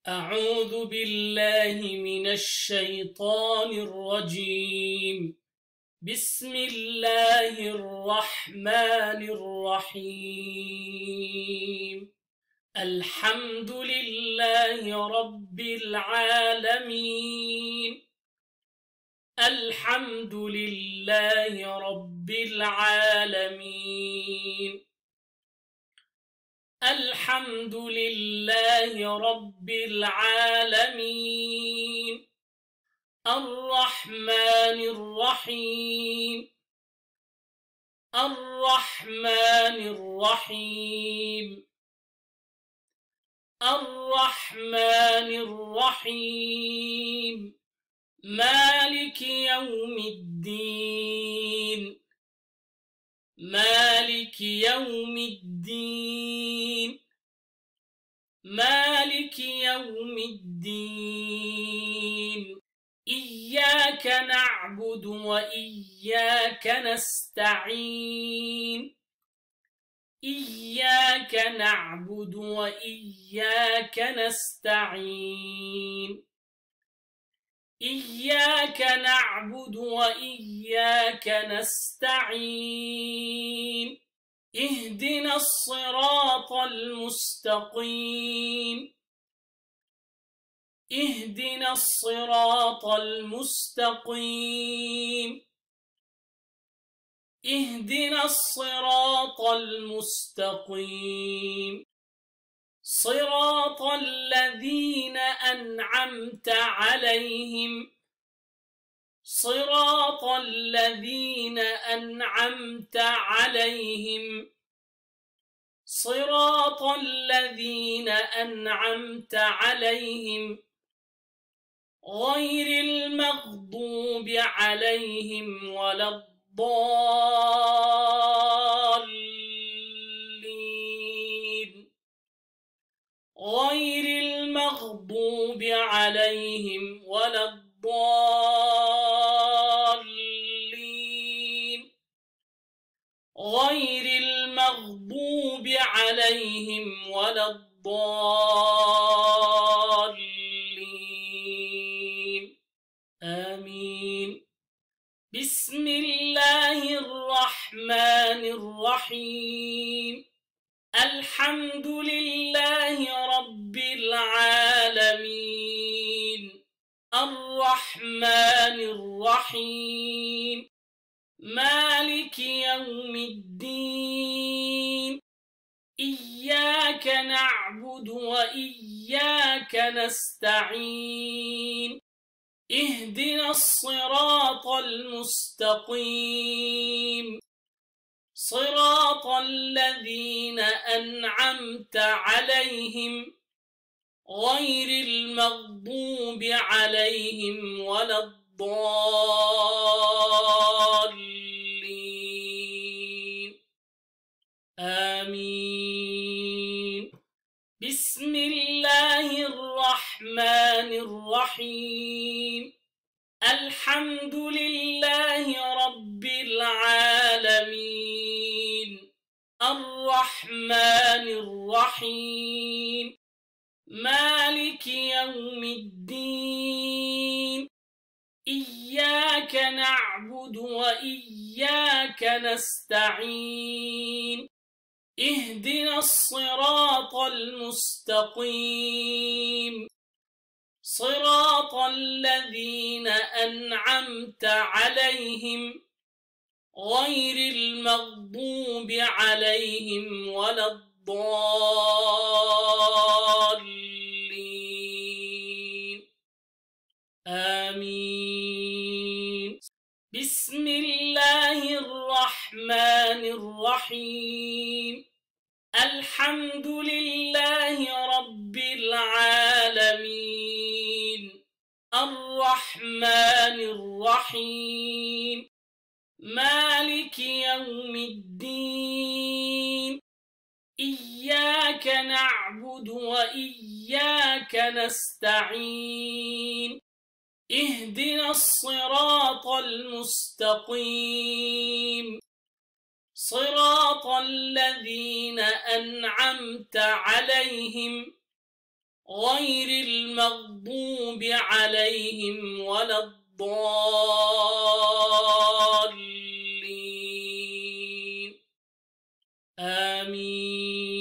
أعوذ بالله من الشيطان الرجيم. بسم الله الرحمن الرحيم. الحمد لله رب العالمين. الحمد لله رب العالمين. الحمد لله رب العالمين. الرحمن الرحيم. الرحمن الرحيم. الرحمن الرحيم. مالك يوم الدين. مالك يوم الدين. مالك يوم الدين. إياك نعبد وإياك نستعين. إياك نعبد وإياك نستعين. إياك نعبد وإياك نستعين. اهدنا الصراط المستقيم. اهدنا الصراط المستقيم. اهدنا الصراط المستقيم. صراط الذين أنعمت عليهم. صراط الذين أنعمت عليهم. صراط الذين أنعمت عليهم غير المغضوب عليهم ولا الضالين. غير المغضوب عليهم ولا الضالين. غير المغضوب عليهم ولا الضالين. آمين. بسم الله الرحمن الرحيم. الحمد لله رب العالمين. الرحمن الرحيم. مالك يوم الدين. إياك نعبد وإياك نستعين. اهدنا الصراط المستقيم. صراط الذين أنعمت عليهم غير المغضوب عليهم ولا الضالين. آمين. بسم الله الرحمن الرحيم. الحمد لله رب العالمين. الرحمن الرحيم. مالك يوم الدين. إياك نعبد وإياك نستعين. اهدنا الصراط المستقيم. صراط الذين أنعمت عليهم غير المغضوب عليهم ولا الضالين. آمين. بسم الله الرحمن الرحيم. الحمد لله رب العالمين. الرحمن الرحيم. مالك يوم الدين. إياك نعبد وإياك نستعين. اهدنا الصراط المستقيم. صراط الذين أنعمت عليهم غير المغضوب عليهم ولا الضالين آمين.